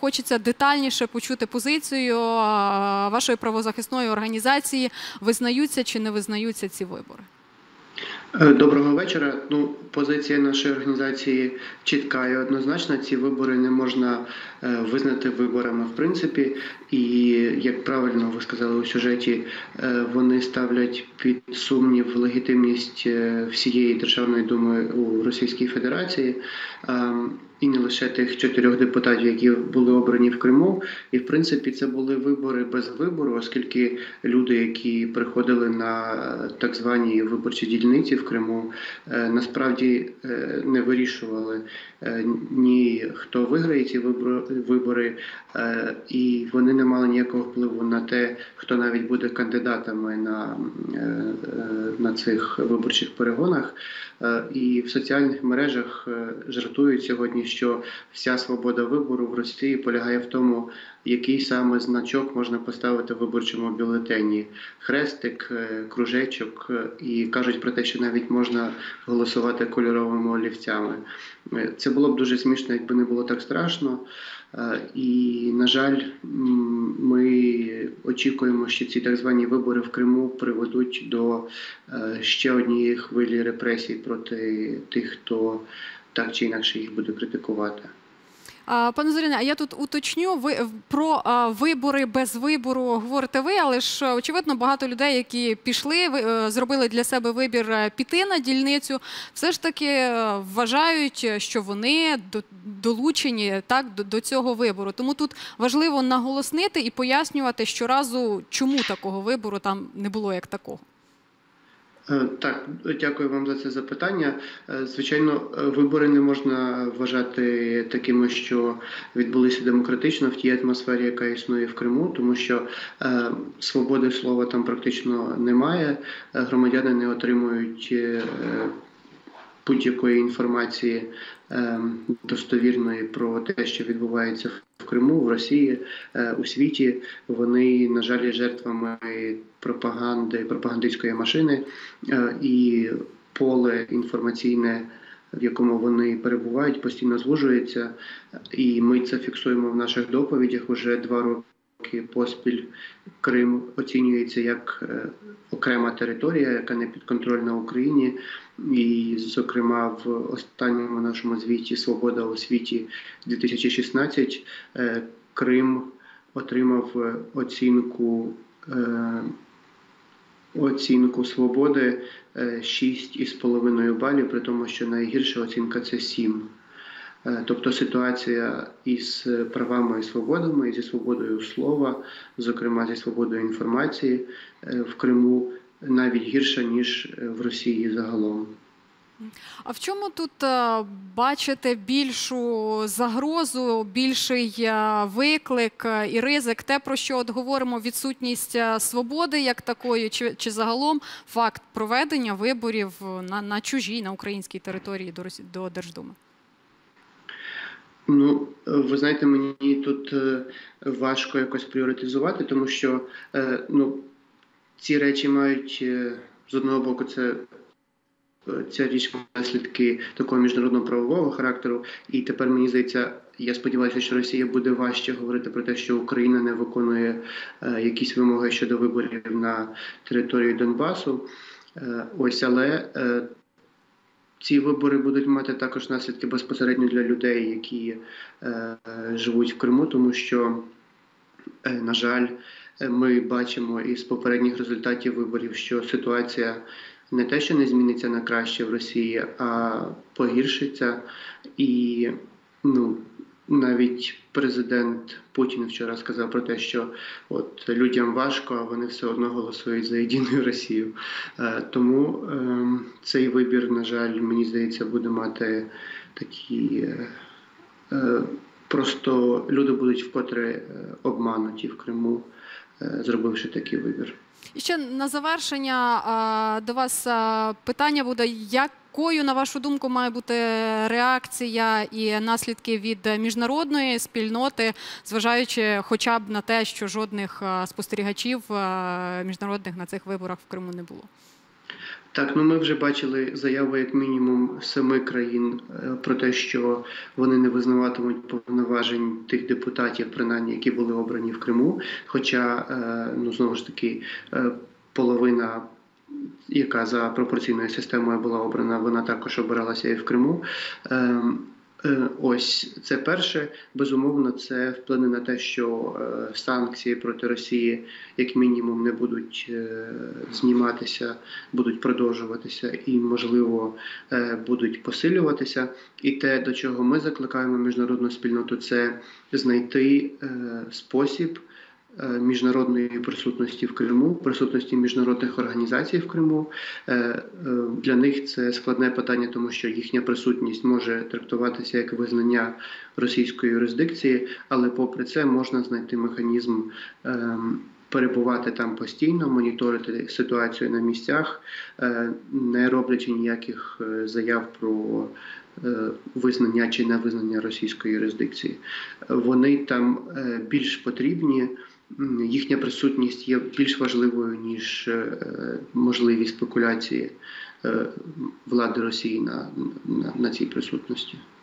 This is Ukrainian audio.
хочеться детальніше почути позицію вашої правозахисної організації. Визнаються чи не визнаються ці вибори? Доброго вечора. Позиція нашої організації чітка і однозначна. Ці вибори не можна визнати виборами в принципі. І, як правильно ви сказали у сюжеті, вони ставлять під сумнів легітимність всієї Державної думи у Російській Федерації. І не лише тих 4 депутатів, які були обрані в Криму. І, в принципі, це були вибори без вибору, оскільки люди, які приходили на так звані виборчі дільниці в Криму, насправді не вирішували ні хто виграє ці вибори, і вони не мали ніякого впливу на те, хто навіть буде кандидатами на цих виборчих перегонах. І в соціальних мережах жартують сьогодні, що вся свобода вибору в Росії полягає в тому, який саме значок можна поставити в виборчому бюлетені. Хрестик, кружечок, і кажуть про те, що навіть можна голосувати кольоровими олівцями. Це було б дуже смішно, якби не було так страшно. І, на жаль, ми очікуємо, що ці так звані вибори в Криму приведуть до ще однієї хвилі репресій проти тих, хто так чи інакше їх буде критикувати. Пане Зоряне, а я тут уточню, ви про вибори без вибору говорите ви, але ж, очевидно, багато людей, які пішли, зробили для себе вибір піти на дільницю, все ж таки вважають, що вони долучені до цього вибору. Тому тут важливо наголосити і пояснювати щоразу, чому такого вибору там не було як такого. Так, дякую вам за це запитання. Звичайно, вибори не можна вважати такими, що відбулися демократично в тій атмосфері, яка існує в Криму, тому що свободи слова там практично немає, громадяни не отримують будь-якої інформації достовірної про те, що відбувається в Криму, в Росії, у світі. Вони, на жаль, є жертвами пропагандистської машини, і поле інформаційне, в якому вони перебувають, постійно звужується. І ми це фіксуємо в наших доповідях уже 2 роки поспіль. Крим оцінюється як окрема територія, яка не підконтрольна Україні. І, зокрема, в останньому нашому звіті «Свобода у світі 2016» Крим отримав оцінку свободи 6,5 балів, при тому, що найгірша оцінка – це 7. Тобто ситуація із правами і свободами, і зі свободою слова, зокрема зі свободою інформації в Криму, навіть гірша, ніж в Росії загалом. А в чому тут бачите більшу загрозу, більший виклик і ризик? Те, про що говоримо, відсутність свободи як такої, чи загалом факт проведення виборів на чужій, на українській території до Держдуми? Ви знаєте, мені тут важко якось пріоритизувати, тому що ці речі мають, з одного боку, ця річ має наслідки такого міжнародного правового характеру, і тепер, мені здається, я сподіваюся, що Росія буде важче говорити про те, що Україна не виконує якісь вимоги щодо виборів на території Донбасу. Але ці вибори будуть мати також наслідки безпосередньо для людей, які живуть в Криму, тому що, на жаль, ми бачимо із попередніх результатів виборів, що ситуація не те, що не зміниться на краще в Росії, а погіршиться. І навіть президент Путін вчора сказав про те, що людям важко, а вони все одно голосують за єдину Росію. Тому цей вибір, на жаль, мені здається, буде мати такі... Просто люди будуть вкотре обмануті в Криму, зробивши такий вибір. І ще на завершення до вас питання буде, якою, на вашу думку, має бути реакція і наслідки від міжнародної спільноти, зважаючи хоча б на те, що жодних спостерігачів міжнародних на цих виборах в Криму не було? Так, ну ми вже бачили заяву як мінімум 7 країн про те, що вони не визнаватимуть повноважень тих депутатів, принаймні, які були обрані в Криму. Хоча, ну знову ж таки, половина, яка за пропорційною системою була обрана, вона також обиралася і в Криму. Ось це перше. Безумовно, це вплине на те, що санкції проти Росії як мінімум не будуть зніматися, будуть продовжуватися і, можливо, будуть посилюватися. І те, до чого ми закликаємо міжнародну спільноту, це знайти спосіб міжнародної присутності в Криму, присутності міжнародних організацій в Криму. Для них це складне питання, тому що їхня присутність може трактуватися як визнання російської юрисдикції, але попри це можна знайти механізм перебувати там постійно, моніторити ситуацію на місцях, не роблячи ніяких заяв про визнання чи невизнання російської юрисдикції. Вони там більш потрібні, їхня присутність є більш важливою, ніж можливі спекуляції влади Росії на цій присутності.